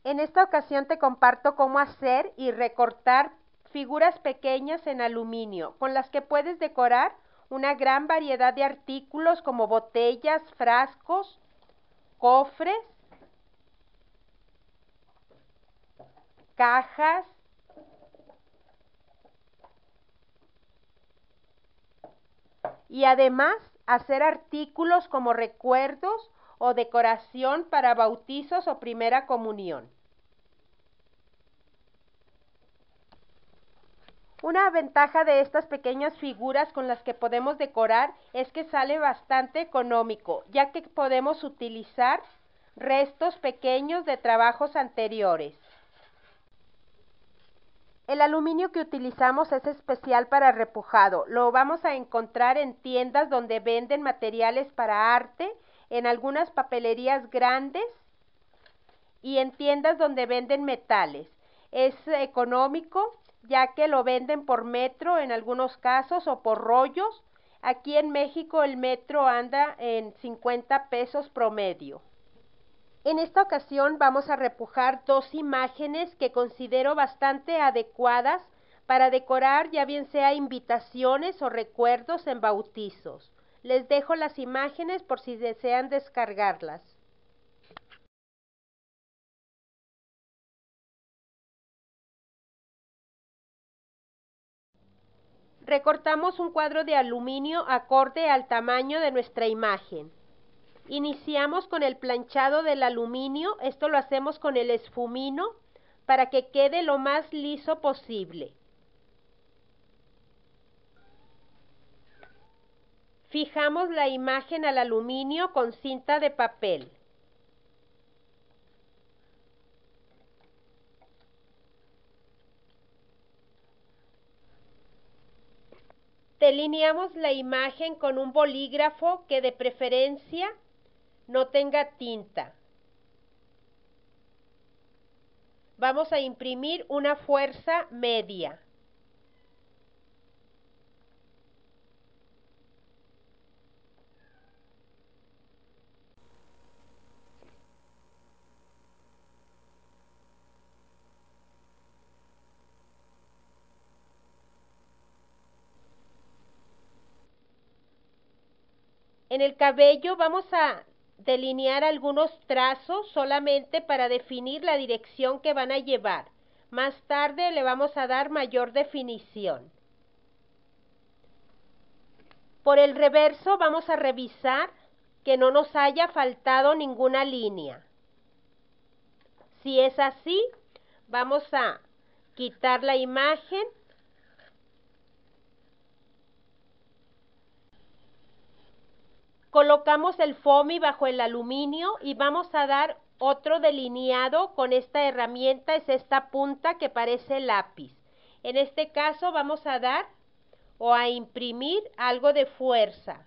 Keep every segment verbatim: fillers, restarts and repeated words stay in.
En esta ocasión te comparto cómo hacer y recortar figuras pequeñas en aluminio, con las que puedes decorar una gran variedad de artículos como botellas, frascos, cofres, cajas, y además hacer artículos como recuerdos o decoración para bautizos o primera comunión. Una ventaja de estas pequeñas figuras con las que podemos decorar es que sale bastante económico, ya que podemos utilizar restos pequeños de trabajos anteriores. El aluminio que utilizamos es especial para repujado. Lo vamos a encontrar en tiendas donde venden materiales para arte, en algunas papelerías grandes y en tiendas donde venden metales. Es económico, ya que lo venden por metro en algunos casos o por rollos. Aquí en México el metro anda en cincuenta pesos promedio. En esta ocasión vamos a repujar dos imágenes que considero bastante adecuadas para decorar ya bien sea invitaciones o recuerdos en bautizos. Les dejo las imágenes por si desean descargarlas. Recortamos un cuadro de aluminio acorde al tamaño de nuestra imagen. Iniciamos con el planchado del aluminio, esto lo hacemos con el esfumino para que quede lo más liso posible. Fijamos la imagen al aluminio con cinta de papel. Delineamos la imagen con un bolígrafo que de preferencia no tenga tinta. Vamos a imprimir una fuerza media. En el cabello vamos a delinear algunos trazos solamente para definir la dirección que van a llevar. Más tarde le vamos a dar mayor definición. Por el reverso vamos a revisar que no nos haya faltado ninguna línea. Si es así, vamos a quitar la imagen. Colocamos el foamy bajo el aluminio y vamos a dar otro delineado con esta herramienta, es esta punta que parece lápiz. En este caso vamos a dar o a imprimir algo de fuerza.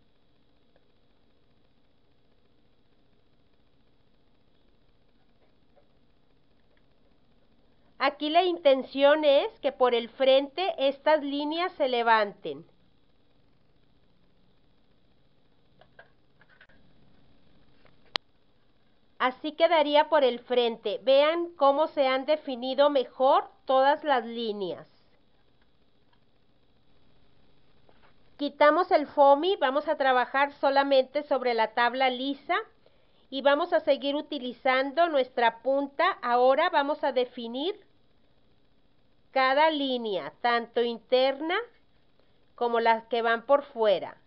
Aquí la intención es que por el frente estas líneas se levanten. Así quedaría por el frente. Vean cómo se han definido mejor todas las líneas. Quitamos el foamy, vamos a trabajar solamente sobre la tabla lisa y vamos a seguir utilizando nuestra punta. Ahora vamos a definir cada línea, tanto interna como las que van por fuera.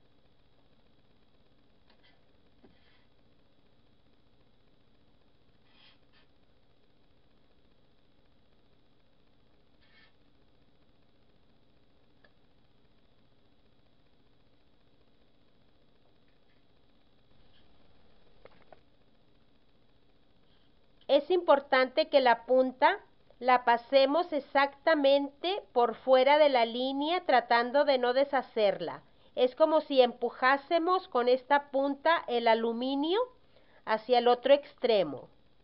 Es importante que la punta la pasemos exactamente por fuera de la línea tratando de no deshacerla. Es como si empujásemos con esta punta el aluminio hacia el otro extremo.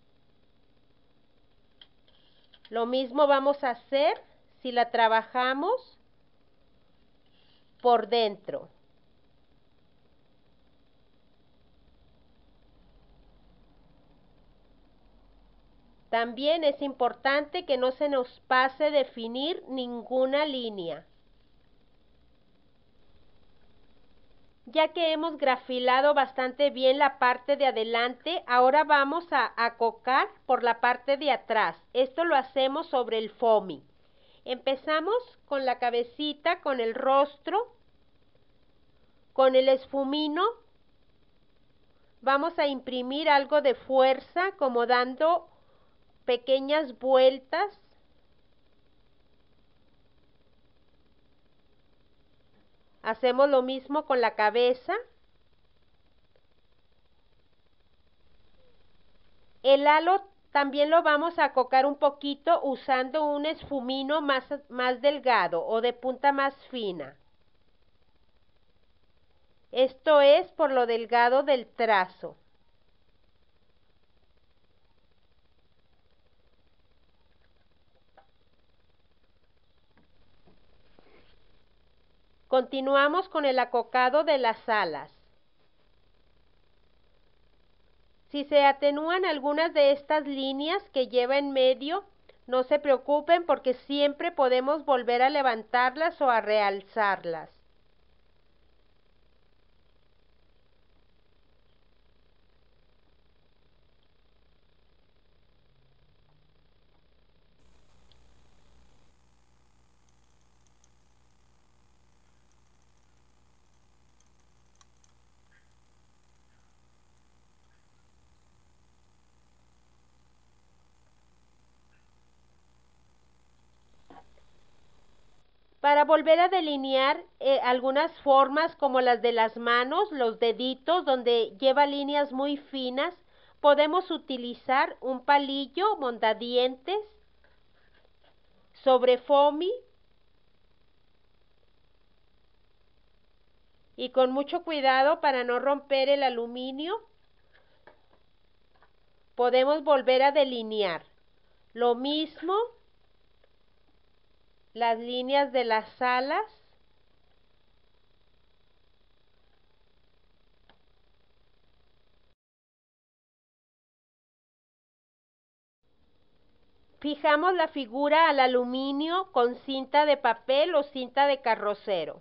Lo mismo vamos a hacer si la trabajamos por dentro. También es importante que no se nos pase definir ninguna línea. Ya que hemos grafilado bastante bien la parte de adelante, ahora vamos a acocar por la parte de atrás. Esto lo hacemos sobre el foamy. Empezamos con la cabecita, con el rostro, con el esfumino. Vamos a imprimir algo de fuerza, como dando pequeñas vueltas. Hacemos lo mismo con la cabeza. El halo también lo vamos a acocar un poquito usando un esfumino más, más delgado o de punta más fina. Esto es por lo delgado del trazo. Continuamos con el acocado de las alas. Si se atenúan algunas de estas líneas que lleva en medio, no se preocupen porque siempre podemos volver a levantarlas o a realzarlas. Para volver a delinear eh, algunas formas como las de las manos, los deditos, donde lleva líneas muy finas, podemos utilizar un palillo mondadientes sobre foamy y con mucho cuidado para no romper el aluminio, podemos volver a delinear. Lo mismo las líneas de las alas. Fijamos la figura al aluminio con cinta de papel o cinta de carrocero.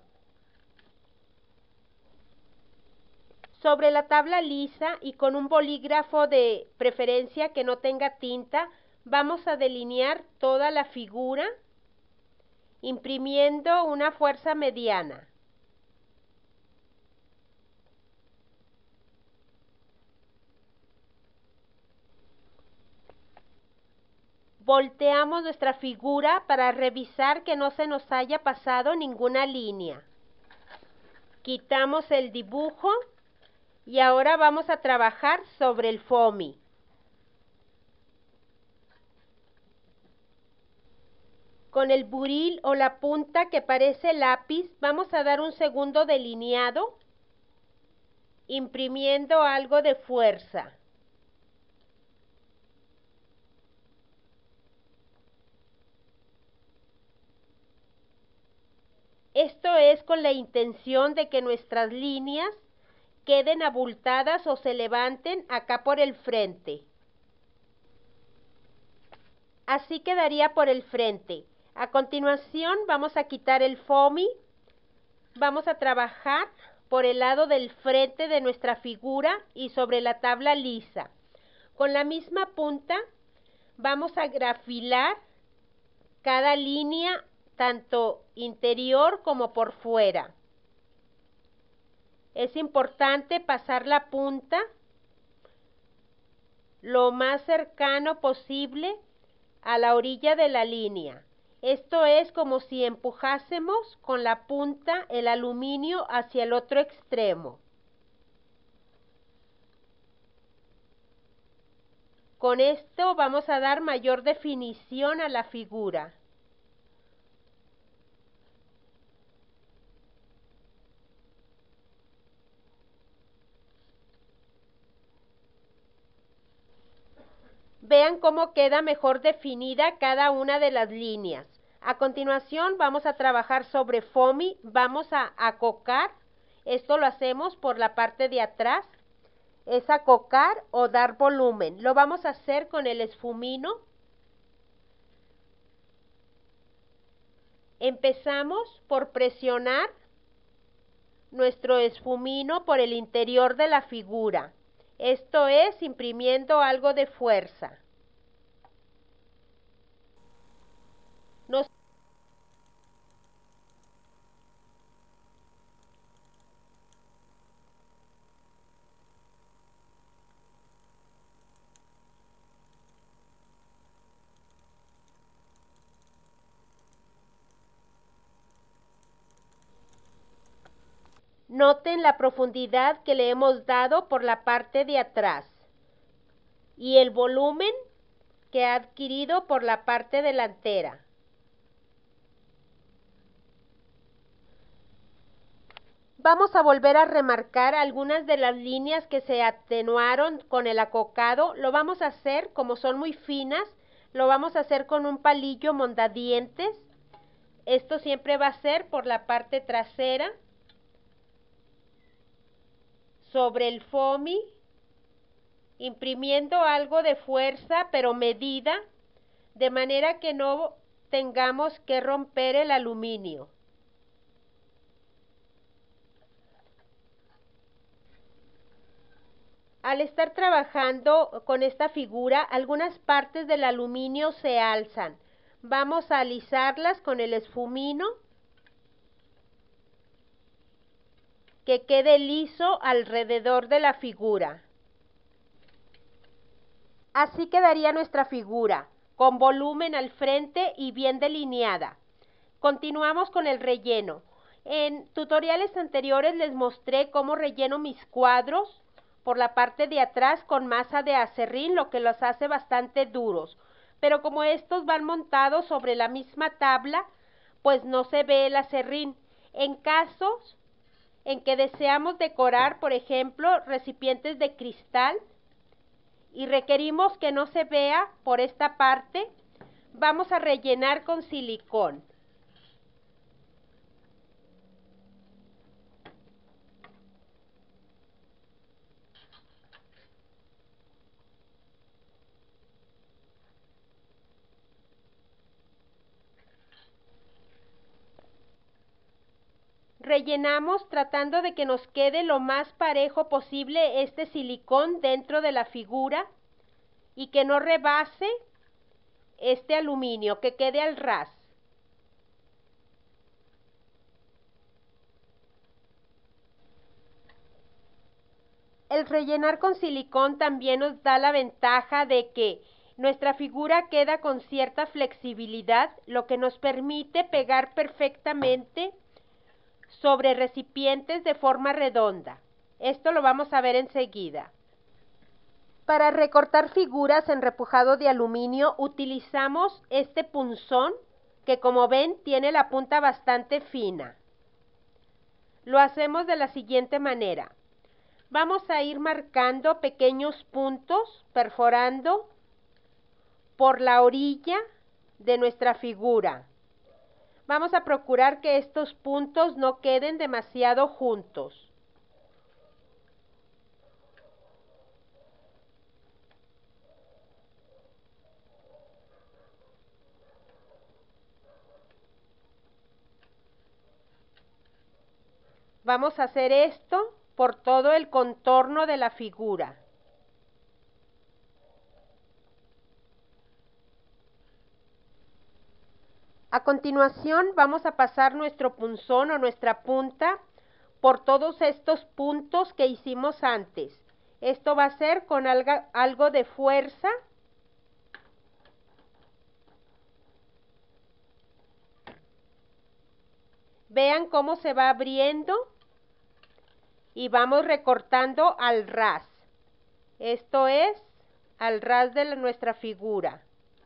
Sobre la tabla lisa y con un bolígrafo de preferencia que no tenga tinta, vamos a delinear toda la figura imprimiendo una fuerza mediana. Volteamos nuestra figura para revisar que no se nos haya pasado ninguna línea. Quitamos el dibujo y ahora vamos a trabajar sobre el foamy. Con el buril o la punta que parece lápiz, vamos a dar un segundo delineado, imprimiendo algo de fuerza. Esto es con la intención de que nuestras líneas queden abultadas o se levanten acá por el frente. Así quedaría por el frente. A continuación vamos a quitar el foamy. Vamos a trabajar por el lado del frente de nuestra figura y sobre la tabla lisa. Con la misma punta vamos a grafilar cada línea, tanto interior como por fuera. Es importante pasar la punta lo más cercano posible a la orilla de la línea. Esto es como si empujásemos con la punta el aluminio hacia el otro extremo. Con esto vamos a dar mayor definición a la figura. Vean cómo queda mejor definida cada una de las líneas. A continuación vamos a trabajar sobre foamy, vamos a acocar, esto lo hacemos por la parte de atrás es acocar o dar volumen. Lo vamos a hacer con el esfumino. Empezamos por presionar nuestro esfumino por el interior de la figura. Esto es imprimiendo algo de fuerza. Nos Noten la profundidad que le hemos dado por la parte de atrás y el volumen que ha adquirido por la parte delantera. Vamos a volver a remarcar algunas de las líneas que se atenuaron con el acocado. Lo vamos a hacer, como son muy finas, lo vamos a hacer con un palillo mondadientes. Esto siempre va a ser por la parte trasera, sobre el foamy, imprimiendo algo de fuerza pero medida, de manera que no tengamos que romper el aluminio. Al estar trabajando con esta figura, algunas partes del aluminio se alzan. Vamos a alisarlas con el esfumino, que quede liso alrededor de la figura. Así quedaría nuestra figura, con volumen al frente y bien delineada. Continuamos con el relleno. En tutoriales anteriores les mostré cómo relleno mis cuadros por la parte de atrás con masa de acerrín, lo que los hace bastante duros. Pero como estos van montados sobre la misma tabla, pues no se ve el acerrín. En casos en que deseamos decorar, por ejemplo, recipientes de cristal y requerimos que no se vea por esta parte, vamos a rellenar con silicón. Rellenamos tratando de que nos quede lo más parejo posible este silicón dentro de la figura y que no rebase este aluminio, que quede al ras. El rellenar con silicón también nos da la ventaja de que nuestra figura queda con cierta flexibilidad, lo que nos permite pegar perfectamente sobre recipientes de forma redonda. Esto lo vamos a ver enseguida. Para recortar figuras en repujado de aluminio utilizamos este punzón que, como ven, tiene la punta bastante fina. Lo hacemos de la siguiente manera. Vamos a ir marcando pequeños puntos, perforando por la orilla de nuestra figura. Vamos a procurar que estos puntos no queden demasiado juntos. Vamos a hacer esto por todo el contorno de la figura. A continuación vamos a pasar nuestro punzón o nuestra punta por todos estos puntos que hicimos antes. Esto va a ser con algo, algo de fuerza. Vean cómo se va abriendo y vamos recortando al ras. Esto es al ras de la, nuestra figura.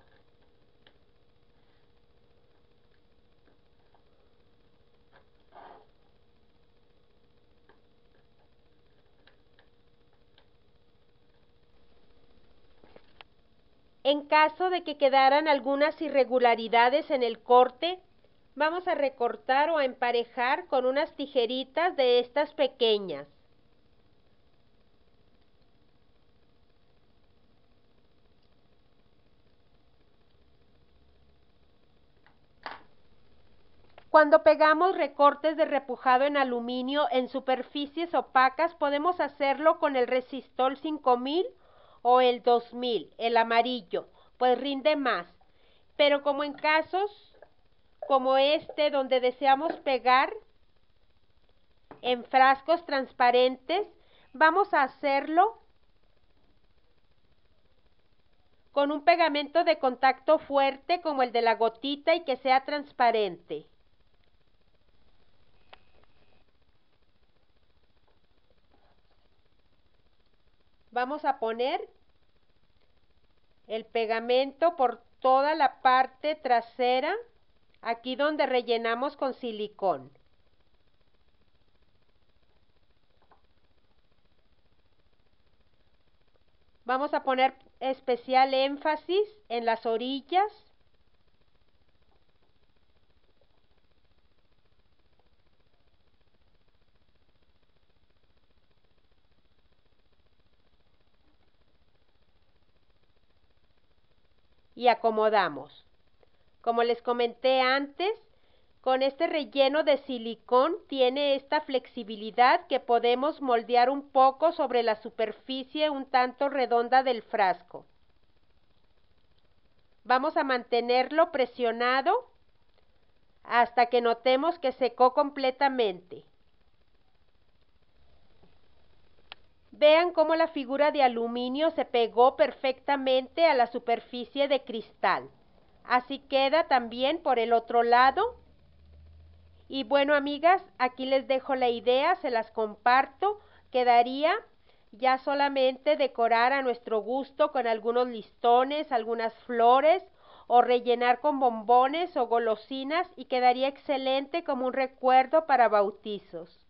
En caso de que quedaran algunas irregularidades en el corte, vamos a recortar o a emparejar con unas tijeritas de estas pequeñas. Cuando pegamos recortes de repujado en aluminio en superficies opacas, podemos hacerlo con el Resistol cinco mil o el dos mil, el amarillo, pues rinde más. Pero como en casos como este, donde deseamos pegar en frascos transparentes, vamos a hacerlo con un pegamento de contacto fuerte como el de la gotita y que sea transparente. Vamos a poner el pegamento por toda la parte trasera, aquí donde rellenamos con silicón. Vamos a poner especial énfasis en las orillas. Y acomodamos. Como les comenté antes, con este relleno de silicón tiene esta flexibilidad que podemos moldear un poco sobre la superficie un tanto redonda del frasco. Vamos a mantenerlo presionado hasta que notemos que secó completamente. Vean cómo la figura de aluminio se pegó perfectamente a la superficie de cristal. Así queda también por el otro lado. Y bueno, amigas, aquí les dejo la idea, se las comparto. Quedaría ya solamente decorar a nuestro gusto con algunos listones, algunas flores o rellenar con bombones o golosinas y quedaría excelente como un recuerdo para bautizos.